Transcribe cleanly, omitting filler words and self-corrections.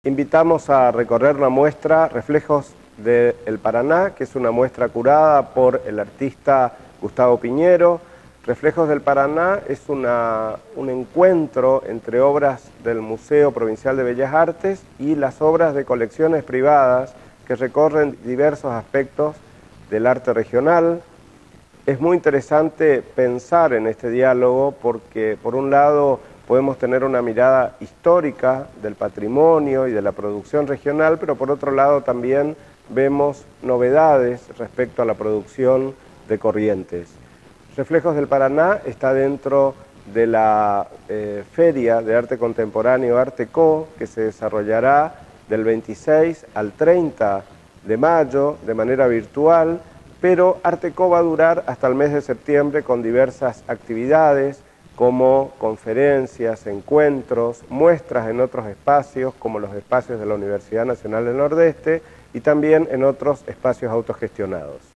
Invitamos a recorrer la muestra Reflejos del Paraná, que es una muestra curada por el artista Gustavo Piñero. Reflejos del Paraná es un encuentro entre obras del Museo Provincial de Bellas Artes y las obras de colecciones privadas que recorren diversos aspectos del arte regional. Es muy interesante pensar en este diálogo porque, por un lado, podemos tener una mirada histórica del patrimonio y de la producción regional, pero por otro lado también vemos novedades respecto a la producción de Corrientes. Reflejos del Paraná está dentro de la Feria de Arte Contemporáneo Arteco, que se desarrollará del 26 al 30 de mayo de manera virtual, pero Arteco va a durar hasta el mes de septiembre con diversas actividades como conferencias, encuentros, muestras en otros espacios como los espacios de la Universidad Nacional del Nordeste y también en otros espacios autogestionados.